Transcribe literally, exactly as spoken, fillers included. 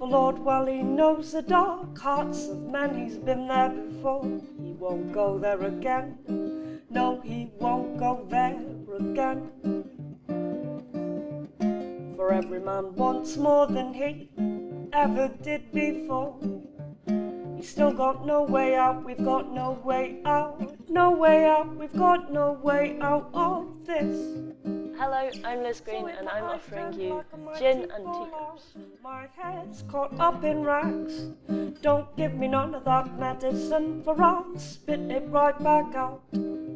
For Lord, well, he knows the dark hearts of men. He's been there before. He won't go there again. No, he won't go there again. For every man wants more than he ever did before. He's still got no way out. We've got no way out. No way out. We've got no way out of this. Hello, I'm Liz Green and I'm offering you gin and teacups. My head's caught up in rags. Don't give me none of that medicine, for I'll spit it right back out.